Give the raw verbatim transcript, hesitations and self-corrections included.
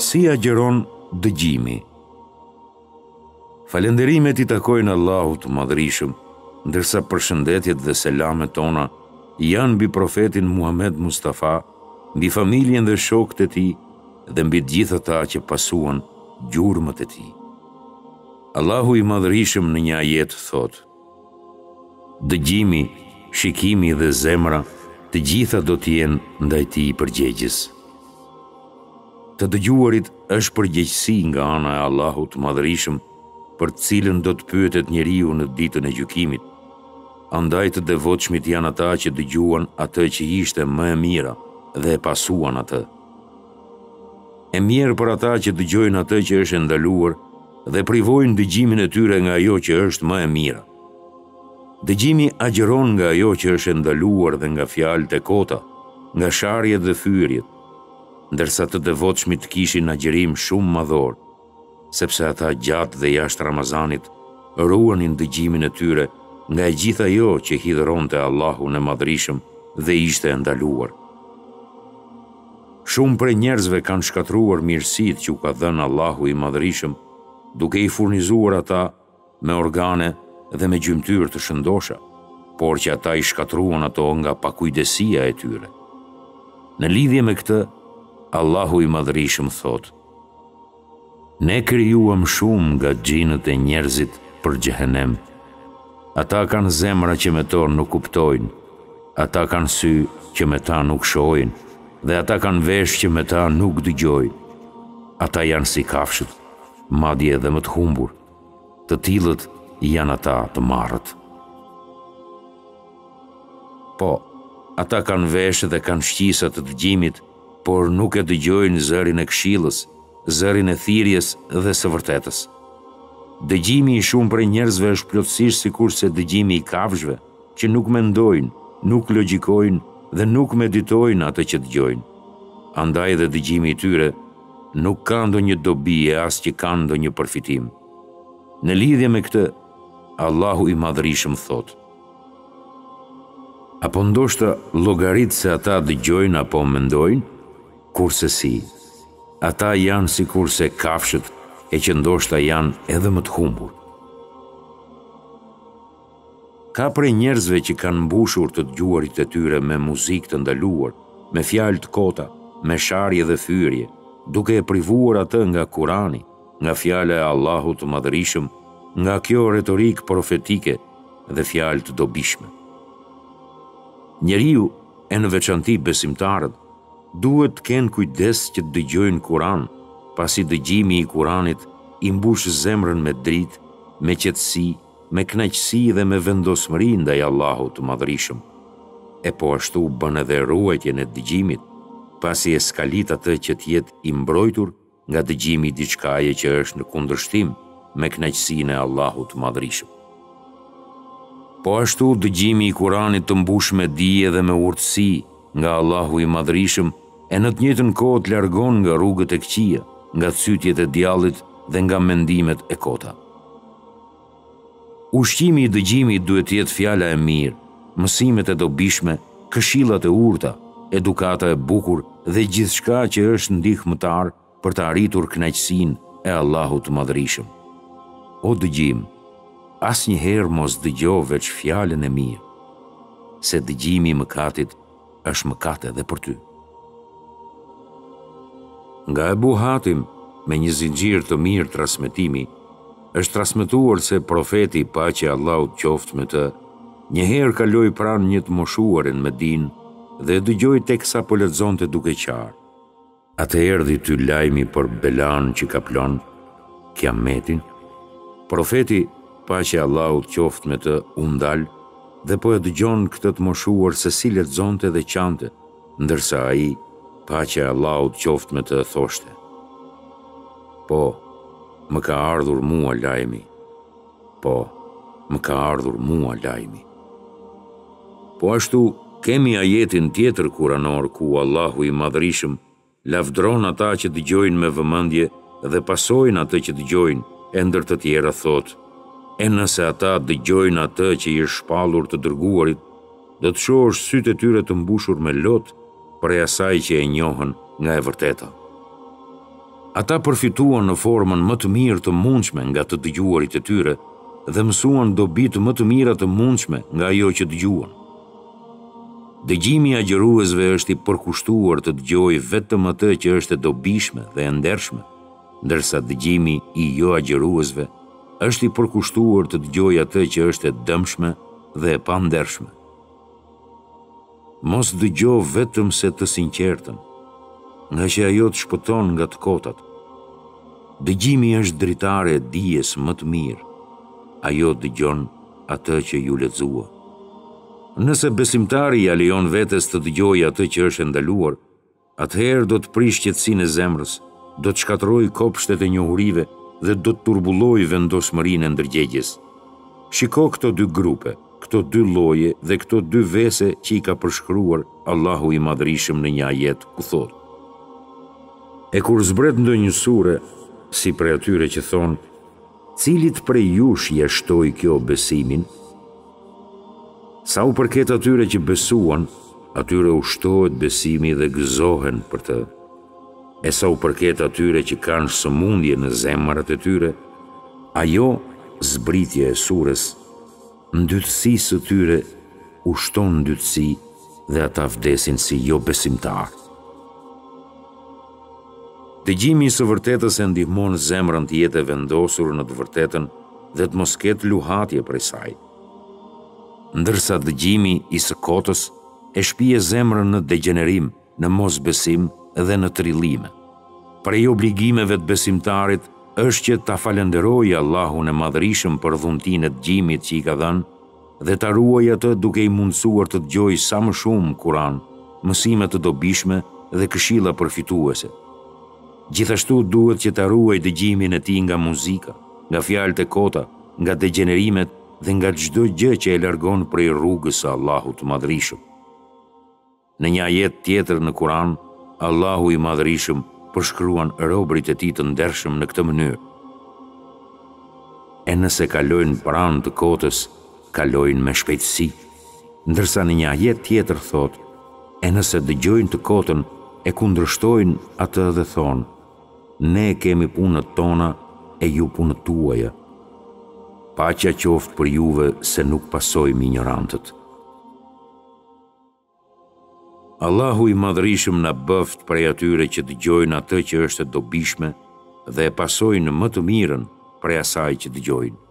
Si agjeron dëgjimi. Falenderimet i takojnë Allahut Madhrishëm, ndërsa përshëndetjet dhe selamet tona janë mbi profetin Muhammed Mustafa, mbi familjen dhe shokët e tij dhe mbi të gjithë ata që pasuan gjurmët e tij. Allahu i Madhrishëm në një ajet thot: dëgjimi, shikimi dhe zemra, të gjitha do të jenë ndaj tij përgjegjës. Të dëgjuarit është përgjegjësi nga ana e Allahut Madhrishëm, për të cilën do të pyetet njeriu në ditën e gjykimit. Andaj të devotshmit janë ata që dëgjuan atë që ishte më e mira dhe e pasuan atë. E mirë për ata që dëgjojnë atë që është ndaluar dhe privojnë dëgjimin e tyre nga ajo që është më e mira. Dëgjimi agjeron nga ajo që është ndaluar dhe nga fjalët e kota, nga sharjet dhe fyerjet, ndërsa të devotshmit kishin agjerim shumë madhor, sepse ata gjatë dhe jashtë Ramazanit ruanin dëgjimin e tyre nga e gjitha ajo që hidhëronte Allahu në Madhrishëm dhe ishte ndaluar. Shumë prej njerëzve kanë shkatruar mirësitë që u ka dhënë Allahu i Madhrishëm, duke i furnizuar ata me organe dhe me gjymtyr të shëndosha, por që ata i shkatruan ato nga pakujdesia e tyre. Në lidhje me këtë, Allahu i Madhrishëm thot: ne krijuam shumë nga xhinët e njerëzit për xhehenem. Ata kanë zemra që me to nuk kuptojnë, ata kanë sy që me ta nuk shohin, dhe ata kanë vesh që me ta nuk dëgjojnë. Ata janë si kafshët, madje edhe më të humbur. Të tillët janë ata të marrët. Po, ata kanë vesh dhe kanë shqisa të dëgjimit, por nuk e dëgjojnë zërin e këshillës, zërin e thirrjes dhe së vërtetës. Dëgjimi i shumë prej njerëzve është plotësisht sikurse dëgjimi i kafshëve, që nuk mendojnë, nuk logjikojnë dhe nuk meditojnë atë që dëgjojnë. Andaj dhe dëgjimi i tyre nuk ka ndonjë dobi e as që ka ndonjë përfitim. Në lidhje me këtë, Allahu i Madhrishëm thot: apo ndoshta llogarit se ata dëgjojnë apo mendojnë? Kurse si, ata janë sikurse kafshët, e që ndoshta janë edhe më të humbur. Ka prej njerëzve që kanë mbushur të dëgjuarit e tyre me muzikë të ndaluar, me fjalë të kota, me sharje dhe fyrje, duke e privuar atë nga Kurani, nga fjala e Allahut të Madhrishëm, nga kjo retorik profetike dhe fjalë të dobishme. Njeriu, e në veçanti besimtarët, duhet të kenë kujdes që të dëgjojnë Kuran, pasi dëgjimi i Kuranit i mbush zemrën me dritë, me qetësi, me kënaqësi dhe me vendosmëri ndaj Allahut të Madhrishëm. E po ashtu bën edhe ruajtjen e dëgjimit, pasi e skalit atë që të jetë i mbrojtur nga dëgjimi i diçkaje që është në kundërshtim me kënaqësinë e Allahut të Madhrishëm. Po ashtu dëgjimi i Kuranit të mbush me dije dhe me urtësi nga Allahu i Madhrishëm, e në të njëjtën kohë të largon nga rrugët e këqija, nga cytjet e djallit dhe nga mendimet e kota. Ushqimi i dëgjimit duhet të jetë fjala e mirë, mësimet e dobishme, këshillat e urta, edukata e bukur dhe gjithçka që është ndihmëtar për të arritur kënaqësinë e Allahut të Madhrishëm. O dëgjim, asnjëherë mos dëgjo veç fjalën e mirë, se dëgjimi i mëkatit është mëkat edhe për ty. Nga Ebu Hatim, me një zinxhir të mirë transmetimi, është transmetuar se profeti, paqja e Allahut qoftë me të, njëherë kaloi pranë një të moshuar në Medinë dhe dëgjoi teksa po lexonte duke qarë. Atë erdhi ty lajmi për belan që ka plon kiametin. Profeti, paqja e Allahut qoftë me të, u ndal dhe po e dëgjon këtë të moshuar se si lexonte dhe qante, ndërsa ai, paqja e Allahut qoftë me të, thoshte: po, më ka ardhur mua lajmi. Po, më ka ardhur mua lajmi. Po ashtu, kemi ajetin tjetër kuranor ku Allahu i Madhrishëm lavdron ata që dëgjojnë me vëmendje dhe pasojnë atë që dëgjojnë, e ndër të tjera thot: e nëse ata dëgjojnë atë që i është shpallur të dërguarit, do të shohësh sytë e tyre të mbushur me lot prej asaj që e njohën nga e vërteta. Ata përfituan në formën më të mirë të mundshme nga të dëgjuarit e tyre dhe mësuan dobi të më të mira të mundshme nga ajo që dëgjuan. Dëgjimi i agjëruesve është i përkushtuar të dëgjojë vetëm atë që është e dobishme dhe e ndershme, ndërsa dëgjimi i jo agjëruesve është i përkushtuar të dëgjojë atë që është e dëmshme dhe e pandershme. Mos dëgjo vetëm se të sinqertën, nga që ajo të shpëton nga të kotat. Dëgjimi është dritare e dijes më të mirë. Ajo dëgjon atë që ju lexua. Nëse besimtari ja lejon vetes të dëgjojë atë që është ndaluar, atëherë do të prish qetësinë e zemrës, do të shkatërrojë kopshtet e njohurive dhe do të turbullojë vendosmërinë e ndërgjegjes. Shiko këto dy grupe, këto dy lloje dhe këto dy vese që i ka përshkruar Allahu i Madhërisëm në një ajet ku thotë: E kur zbret ndonjë sure, si prej atyre që thonë, cilit prej jush jashtoi kjo besimin? Sa u përket atyre që besuan, atyre u shtohet besimi dhe gëzohen për të. E sa u përket atyre që kanë sëmundje në zemrat e tyre, ajo, zbritje e sures, ndytësisë së tyre u shton ndytësi dhe ata vdesin si jo besimtar. Dëgjimi i së vërtetës e ndihmon zemrën të jetë e vendosur në të vërtetën dhe të mos ketë luhatje prej saj. Ndërsa dëgjimi i së kotës e shpije zemrën në degenerim, në mosbesim dhe në trillime. Prej obligimeve të besimtarit është që ta falenderojë Allahun e Madhërisëm për dhuntinë e dëgjimit që i ka dhënë dhe ta ruajë atë duke i mundësuar të dëgjojë sa më shumë Kur'an, mësime të dobishme dhe këshilla përfituese. Gjithashtu duhet që ta ruajë dëgjimin e tij nga muzika, nga fjalët e kota, nga degenerimet dhe nga çdo gjë që e largon prej rrugës së Allahut të Madhërisëm. Në një ajet tjetër në Kur'an, Allahu i Madhërisëm përshkruan robërit e tij të ndershëm në këtë mënyrë: E nëse kalojnë pranë të kotës, kalojnë me shpejtësi, ndërsa në një ajet tjetër thotë: E nëse dëgjojnë të kotën, e kundërshtojnë atë dhe thonë: Ne kemi punët tona e ju punët tuaja. Paqja qoftë për juve se nuk pasojmë ignorantët. Allahu i Madhërisëm na bëft prej atyre që dëgjojnë atë që është e dobishme dhe e pasojnë më të mirën prej asaj që dëgjojnë.